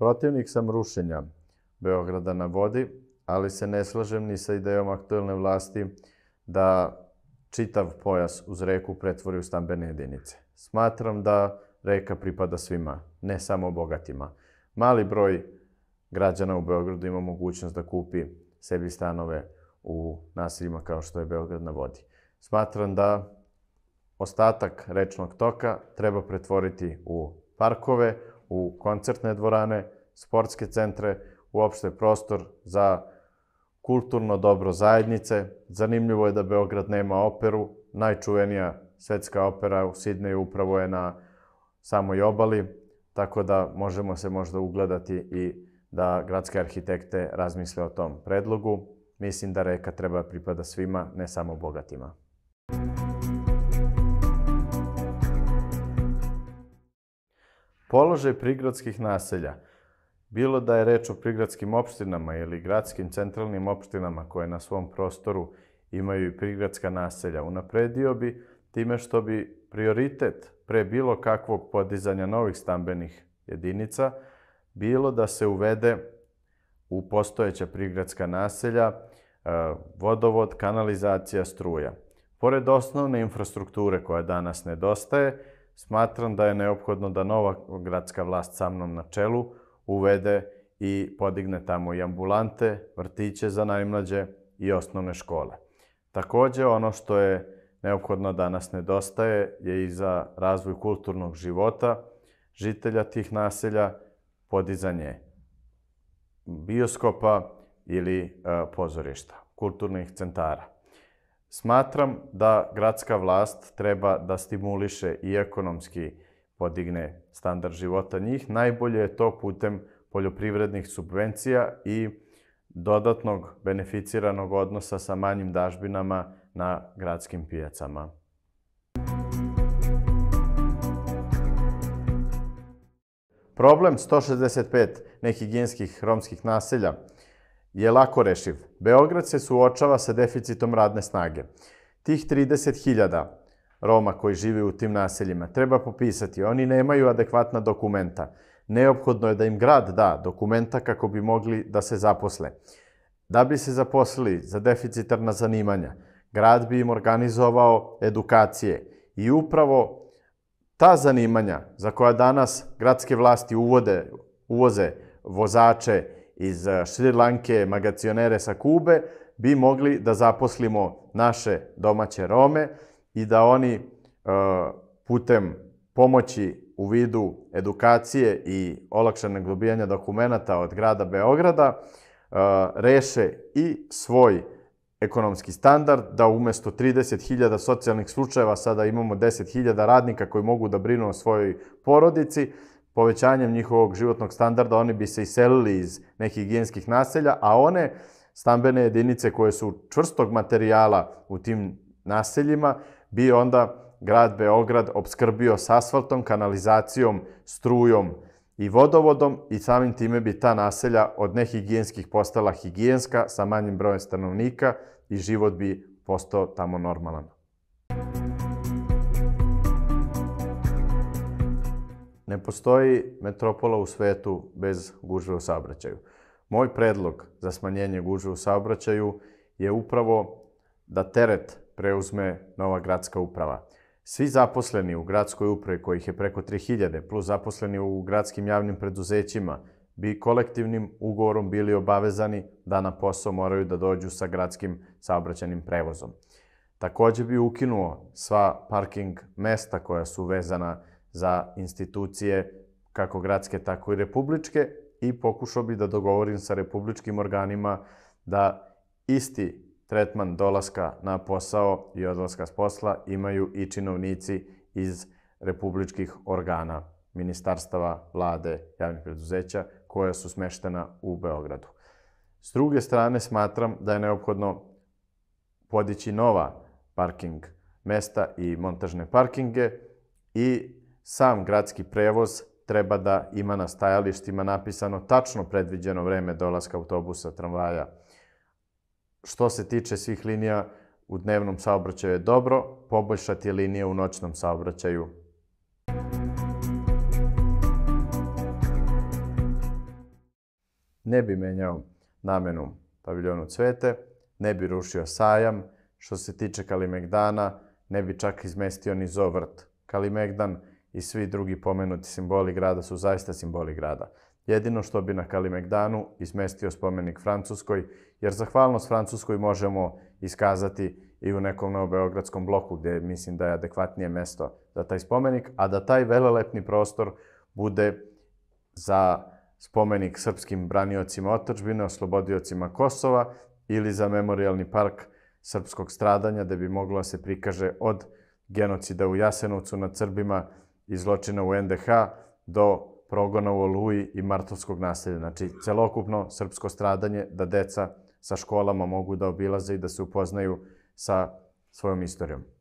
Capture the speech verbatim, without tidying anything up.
Protivnik sam rušenja Beograda na vodi, ali se ne slažem ni sa idejom aktuelne vlasti da čitav pojas uz reku pretvori u stambene jedinice. Smatram da reka pripada svima, ne samo bogatima. Mali broj građana u Beogradu ima mogućnost da kupi sebi stanove u naseljima kao što je Beograd na vodi. Smatram da ostatak rečnog toka treba pretvoriti u parkove, u koncertne dvorane, sportske centre, uopšte prostor za kulturno dobro zajednice. Zanimljivo je da Beograd nema operu. Najčuvenija svetska opera u Sidneju upravo je na samoj obali, tako da možemo se možda ugledati i da gradske arhitekte razmisle o tom predlogu. Mislim da reka treba pripada svima, ne samo bogatima. Položaj prigradskih naselja, bilo da je reč o prigradskim opštinama ili gradskim centralnim opštinama koje na svom prostoru imaju i prigradska naselja, unapredio bi time što bi prioritet pre bilo kakvog podizanja novih stambenih jedinica bilo da se uvede u postojeća prigradska naselja vodovod, kanalizacija, struja. Pored osnovne infrastrukture koja danas nedostaje, smatram da je neophodno da nova gradska vlast sa mnom na čelu uvede i podigne tamo i ambulante, vrtiće za najmlađe i osnovne škole. Takođe, ono što je neophodno danas nedostaje je i za razvoj kulturnog života žitelja tih naselja podizanje bioskopa ili pozorišta, kulturnih centara. Smatram da gradska vlast treba da stimuliše i ekonomski podigne standard života njih. Najbolje je to putem poljoprivrednih subvencija i dodatnog beneficiranog odnosa sa manjim dažbinama na gradskim pijacama. Problem sto šezdeset pet nehigijenskih romskih naselja je lako rešiv. Beograd se suočava sa deficitom radne snage. Tih trideset hiljada Roma koji žive u tim naseljima treba popisati. Oni nemaju adekvatna dokumenta. Neophodno je da im grad da dokumenta kako bi mogli da se zaposle. Da bi se zaposlili za deficitarna zanimanja, grad bi im organizovao edukacije i upravo ta zanimanja za koja danas gradske vlasti uvode, uvoze vozače iz Šri Lanke, magacionere sa Kube, bi mogli da zaposlimo naše domaće Rome i da oni putem pomoći u vidu edukacije i olakšanog dobijanja dokumenta od grada Beograda reše i svoj ekonomski standard, da umesto trideset hiljada socijalnih slučajeva sada imamo deset hiljada radnika koji mogu da brinu o svojoj porodici. Povećanjem njihovog životnog standarda oni bi se iselili iz nehigijenskih naselja, a one stambene jedinice koje su čvrstog materijala u tim naseljima bi onda grad Beograd opskrbio s asfaltom, kanalizacijom, strujom i vodovodom i samim time bi ta naselja od nehigijenskih postala higijenska sa manjim brojem stanovnika i život bi postao tamo normalan. Ne postoji metropola u svetu bez gužve u saobraćaju. Moj predlog za smanjenje gužve u saobraćaju je upravo da teret preuzme nova gradska uprava. Svi zaposleni u gradskoj upravi, kojih je preko tri hiljade, plus zaposleni u gradskim javnim preduzećima, bi kolektivnim ugovorom bili obavezani da na posao moraju da dođu sa gradskim saobraćajnim prevozom. Takođe bi ukinuo sva parking mesta koja su vezana za institucije kako gradske, tako i republičke i pokušao bi da dogovorim sa republičkim organima da isti tretman dolaska na posao i odlaska s posla imaju i činovnici iz republičkih organa, ministarstava, vlade, javnih preduzeća koja su smeštena u Beogradu. S druge strane, smatram da je neophodno podići nova parking mesta i montažne parkinge i sam gradski prevoz treba da ima na stajalištima napisano tačno predviđeno vreme dolaska autobusa, tramvaja. Što se tiče svih linija u dnevnom saobraćaju je dobro, poboljšati linije u noćnom saobraćaju. ne bi menjao namenu paviljonu Cvete, ne bi rušio sajam. Što se tiče Kalimegdana, ne bi čak izmestio ni Zovrt. Kalimegdan i svi drugi pomenuti simboli grada su zaista simboli grada. Jedino što bi na Kalimegdanu izmestio spomenik Francuskoj, jer zahvalnost Francuskoj možemo iskazati i u nekom novobeogradskom bloku, gde mislim da je adekvatnije mesto za taj spomenik, a da taj velelepni prostor bude za spomenik srpskim braniocima otadžbine, oslobodiocima Kosova ili za memorijalni park srpskog stradanja, gde bi moglo da se prikaže od genocida u Jasenovcu nad Srbima i zločina u en de ha do progona u Oluji i martovskog naselja. Znači, celokupno srpsko stradanje, da deca sa školama mogu da obilaze i da se upoznaju sa svojom istorijom.